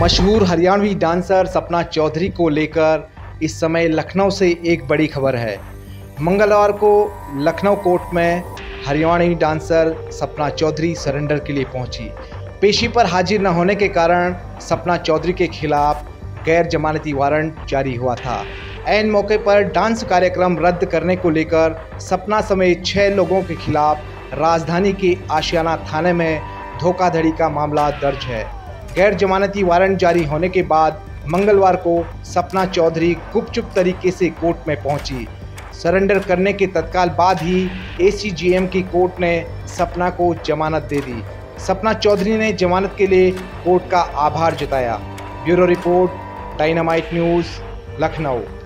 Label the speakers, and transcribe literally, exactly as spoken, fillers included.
Speaker 1: मशहूर हरियाणवी डांसर सपना चौधरी को लेकर इस समय लखनऊ से एक बड़ी खबर है। मंगलवार को लखनऊ कोर्ट में हरियाणवी डांसर सपना चौधरी सरेंडर के लिए पहुंची। पेशी पर हाजिर न होने के कारण सपना चौधरी के खिलाफ गैर जमानती वारंट जारी हुआ था। ऐन मौके पर डांस कार्यक्रम रद्द करने को लेकर सपना समेत छह लोगों के खिलाफ राजधानी के आशियाना थाने में धोखाधड़ी का मामला दर्ज है। गैर जमानती वारंट जारी होने के बाद मंगलवार को सपना चौधरी गुपचुप तरीके से कोर्ट में पहुंची। सरेंडर करने के तत्काल बाद ही एसीजेएम की कोर्ट ने सपना को जमानत दे दी। सपना चौधरी ने जमानत के लिए कोर्ट का आभार जताया। Bureau report, dynamite news, Lucknow.